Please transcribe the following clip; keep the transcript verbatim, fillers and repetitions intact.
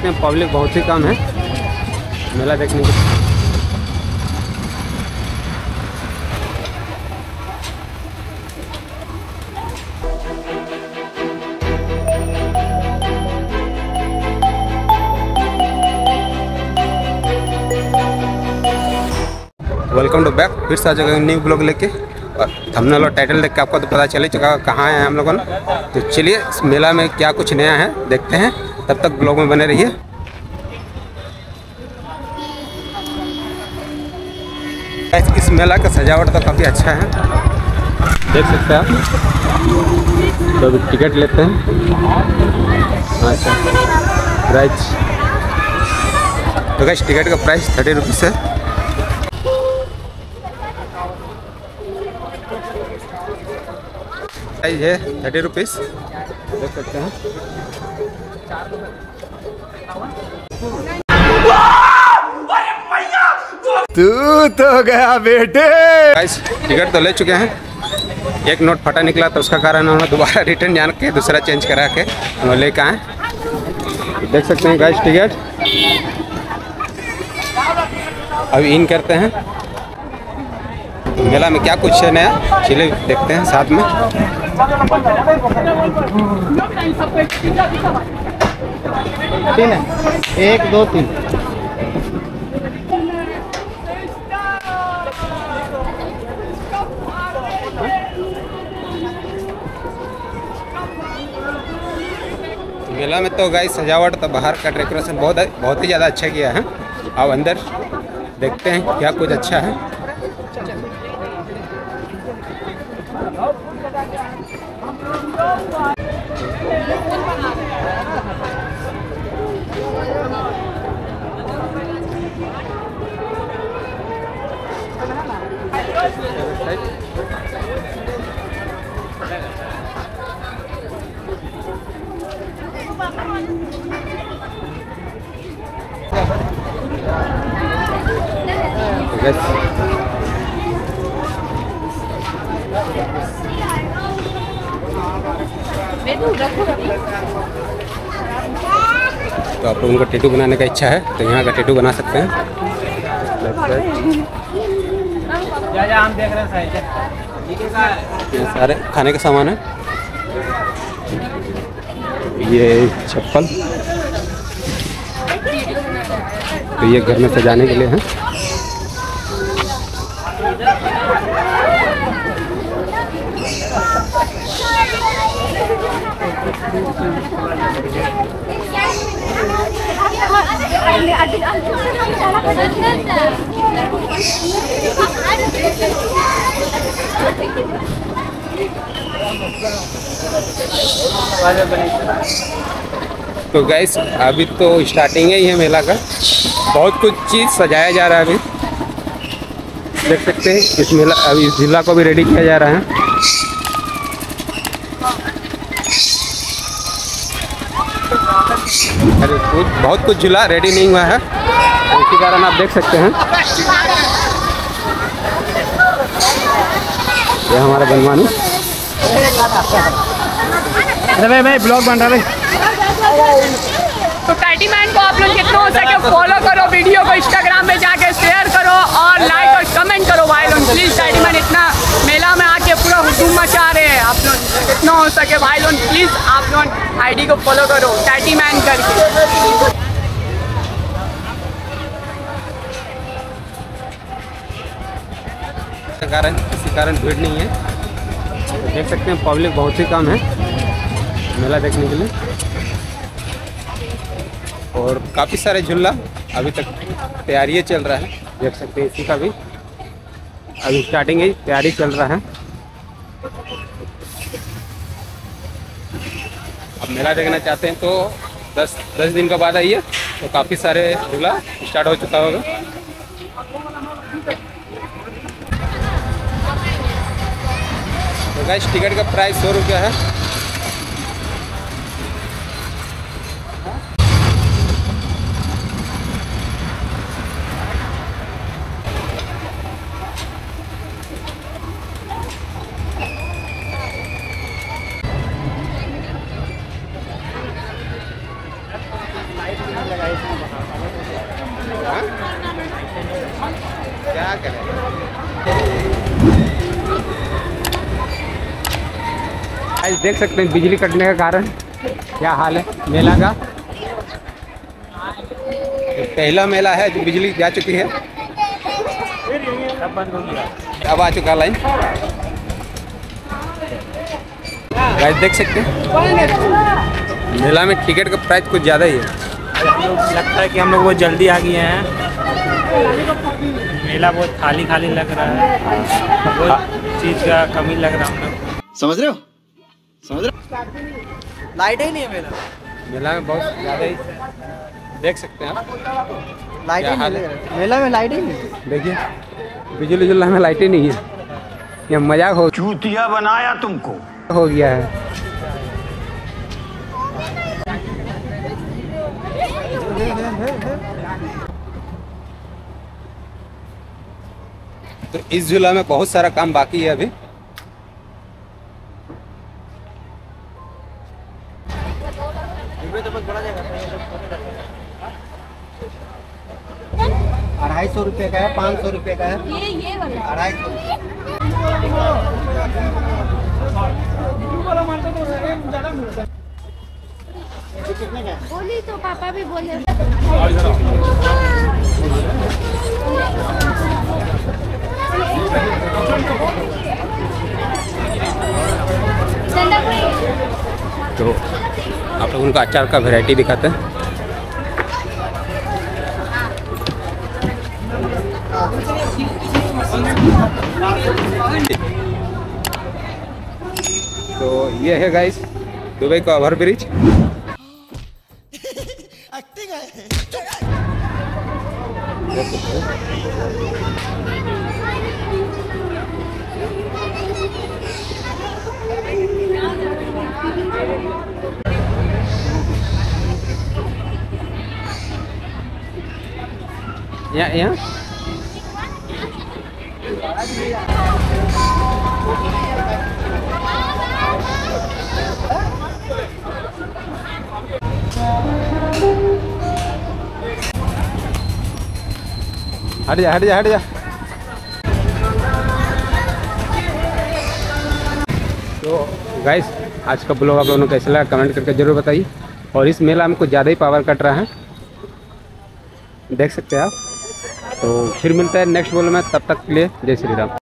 सकते हैं पब्लिक बहुत ही कम है मेला देखने के। वेलकम टू बैक, फिर से आ जाएगा न्यू ब्लॉग लेके। और थंबनेल और टाइटल देख के आपको तो पता चल ही चुका कहाँ है हम लोगों ने। तो चलिए इस मेला में क्या कुछ नया है देखते हैं, तब तक ब्लॉग में बने रहिए। इस मेला का सजावट तो काफ़ी अच्छा है, देख सकते हैं आप। तो अभी टिकट लेते हैं। अच्छा प्राइस, तो गाइस टिकट का प्राइस थर्टी रुपीज़ है। प्राइस है थर्टी रुपीज़, देख सकते हैं। तू तो गया बेटे। गाइस टिकट तो ले चुके हैं, एक नोट फटा निकला तो उसका कारण उन्होंने दोबारा रिटर्न जान के दूसरा चेंज करा के उन्होंने लेकर आए। देख सकते हैं गाइस टिकट अभी इन करते हैं। मेला में क्या कुछ है नया, चलिए देखते हैं साथ में। तीन है, एक दो तीन। मेला में तो गाइस सजावट तो बाहर का डेकोरेशन बहुत बहुत ही ज़्यादा अच्छा किया है। अब अंदर देखते हैं क्या कुछ अच्छा है। तो आप लोगों को टैटू बनाने का इच्छा है तो यहाँ का टैटू बना सकते हैं। ये सारे खाने का सामान है, ये चप्पल, तो ये घर में सजाने के लिए है। तो गाइस अभी तो स्टार्टिंग ही है मेला का, बहुत कुछ चीज़ सजाया जा रहा है। अभी देख सकते हैं इस मेला अभी इस झूला को भी रेडी किया जा रहा है। अरे कुछ बहुत कुछ झूला रेडी नहीं हुआ है, तो इसी कारण आप देख सकते हैं। ये हमारा बनवानी अरे भाई ब्लॉग बन रहा है। तो टाइटी मैन को आप लोग जितना हो सके फॉलो करो, वीडियो को इंस्टाग्राम पे जाके शेयर करो और लाइक और कमेंट करो भाई लोग प्लीज। टाइटी मैन इतना मेला में आके पूरा हुजूम मचा रहे हैं, आप लोग जितना हो सके भाई लोग प्लीज आप लोग आईडी को फॉलो करो टाइटी मैन करके। कारण किसी कारण भीड़ नहीं है, तो देख सकते हैं पब्लिक बहुत ही कम है मेला देखने के लिए। और काफ़ी सारे झूला अभी तक तैयारी चल रहा है, देख सकते हैं इसी का भी अभी स्टार्टिंग ही तैयारी चल रहा है। अब मेला देखना चाहते हैं तो दस दस दिन के बाद आइए, तो काफ़ी सारे झूला स्टार्ट हो चुका होगा। तो गाइस टिकट का प्राइस सौ रुपया है। आज देख सकते हैं बिजली कटने का कारण क्या हाल है मेला का। पहला मेला है जो बिजली जा चुकी है, अब बंद हो गया, अब आ चुका लाइन। गाइस देख सकते हैं मेला में टिकट का प्राइस कुछ ज़्यादा ही है। लगता है कि हम लोग बहुत जल्दी आ गए हैं, मेला बहुत खाली खाली लग रहा है, बहुत चीज़ का कमी लग रहा है हम लोग। समझ रहे हो समझ रहे हो लाइट ही नहीं है मेला मेला में बहुत ज़्यादा ही देख सकते हैं आप। लाइट ही क्या हाल नहीं है? है मेला में, लाइट ही नहीं है। देखिए बिजली जुल्ला में लाइटें नहीं है, ये मजाक हो चूतिया बनाया तुमको हो गया है। तो इस झूला में बहुत सारा काम बाकी है अभी। अढ़ाई सौ रुपये का है, पाँच सौ रुपये का है, ये ये वाला अढ़ाई सौ। कितने का है? बोली तो पापा भी बोले। तो आप लोग उनका अचार का वैरायटी दिखाते हैं। तो ये है गाइस दुबई का ओवर ब्रिज। यहाँ यहाँ हट जा हट जा हट जा। तो गाइस आज का ब्लॉग आप लोगों को कैसा लगा कमेंट करके जरूर बताइए। और इस मेला में कुछ ज़्यादा ही पावर कट रहा है, देख सकते हैं आप। तो फिर मिलता है नेक्स्ट ब्लॉग में, तब तक के लिए जय श्री राम।